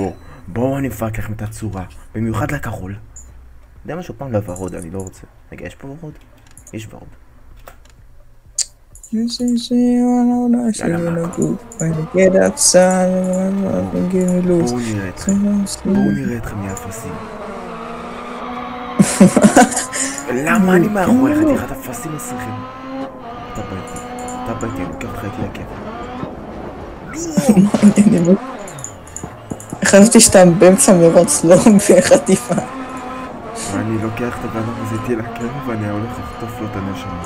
בואו אני מפרק לכם את הצורה, במיוחד לכחול. יודע משהו פעם לוורוד, אני לא רוצה. רגע, יש פה ורוד? יש ורוד. בואו נראה אתכם יאפסים. למה אני מאחורי חתיכת אפסים מסריחים? אתה ביתי, אני לוקח אותך איתי לכיף. חשבתי שאתה באמצע מרוץ, לא בחטיפה. אני לוקח את הבן הזה איתי לכיף ואני הולך לחטוף לו את הנשמה.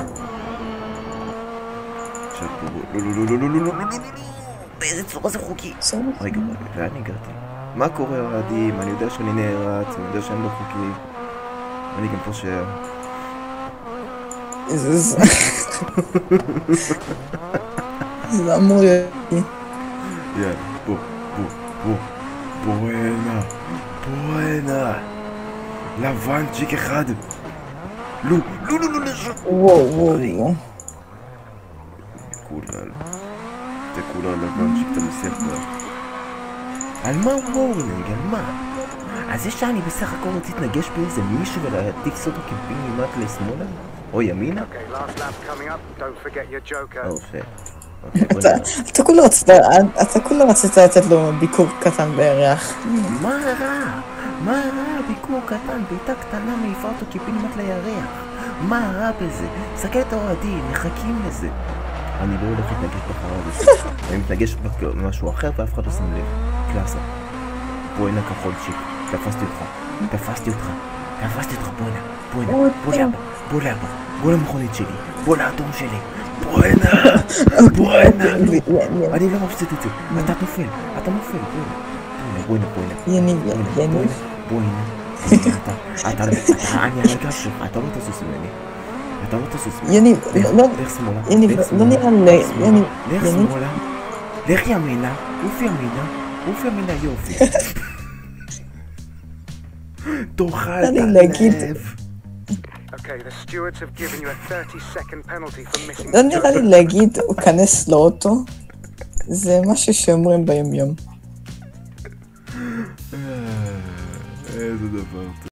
עכשיו פה, לא, באיזה צורה זה חוקי? רגע, לאן הגעתי? מה קורה אוהדים? אני יודע שאני נערץ, אני יודע שאני לא חוקי. אני גם פושע. זה אמור להיות. יאללה, בוא הנה. לבנצ'יק אחד. לא. וואו. זה כולה לבנצ'יק, אתה מסיח בה. על מה וורנינג? על מה? אז זה שאני בסך הכל רוצה להתנגש באיזה מישהו ולהטיס אותו כפינימט לשמאלה? או ימינה? אתה כולה רצית לתת לו ביקור קטן בירח. מה רע? ביקור קטן, ביתה קטנה מעיפה אותו כפינימט לירח. מה רע בזה? סתכל את האוהדים, מחכים לזה. אני לא הולך להתנגש בחרה בזה. אני מתנגש במשהו אחר ואף אחד לא שם לב. קלאסה. בוא הנה כחולצ'יק. תפסתי אותך. בוא לאבא. בוא למכונית שלי. בוא לאדום שלי. בוא הנה. אני לא מפסיד את זה. אתה נופל. בוא הנה. יניב. בוא הנה. אני על הגב שלך. אתה לא תסוס ממני. יניב, לך שמאלה. לא נראה לי. לך שמאלה. לך ימינה. עוף ימינה יופי. תאכל את הלב. לא נראה לי להגיד הוא כנס לאוטו. זה משהו שאומרים ביום. איזה דבר טוב.